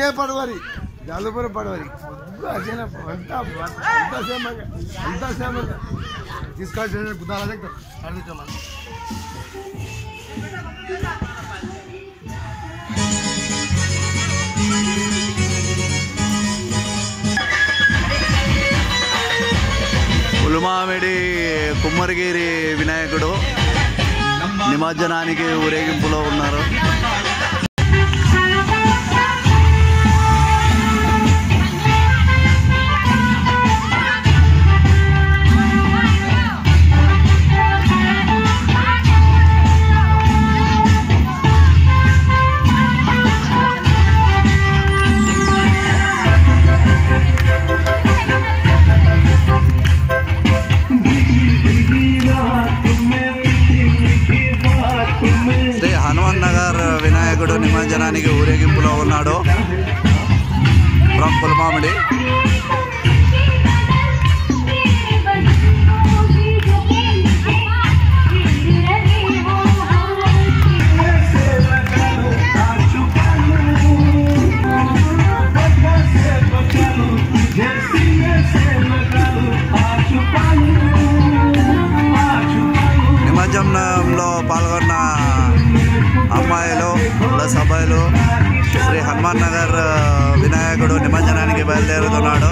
ఇదే పడవరి జాలపురం పడవరి అంతా సేమ్ తీసుకోవాల్సిన గుద్దాల దగ్గర పులిమామిడి కుమ్మరిగిరి వినాయకుడు నిమజ్జనానికి ఊరేగింపులో ఉన్నారు. హనుమాన్ నగర్ వినాయకుడు నిమజ్జనానికి ఊరేగింపులో ఉన్నాడు ఫ్రమ్ పులిమామిడి. నిమజ్జనంలో పాల్గొన్న అమ్మాయిలు ప్లస్ అబ్బాయిలు శ్రీ హనుమాన్ నగర్ వినాయకుడు నిమజ్జనానికి బయలుదేరుతున్నాడు.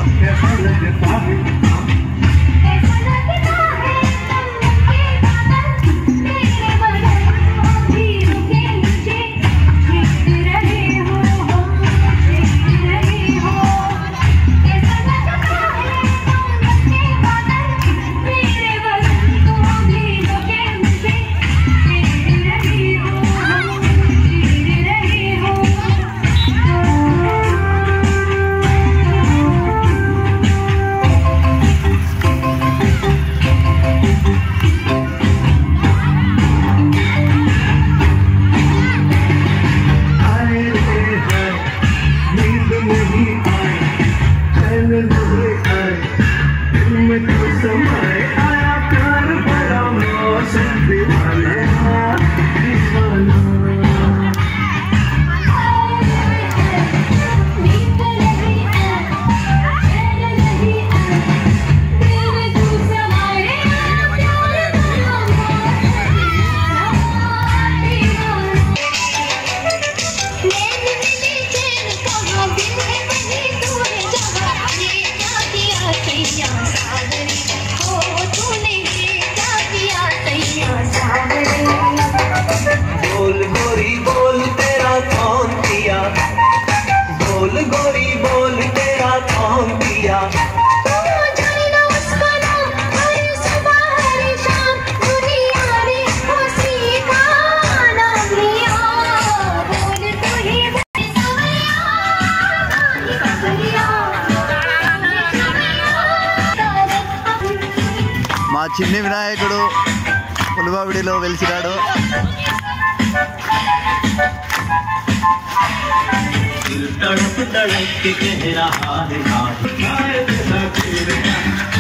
మా చిన్ని వినాయకుడు పులిమామిడిలో వెలిసినాడు. तड़प तड़प के रहा है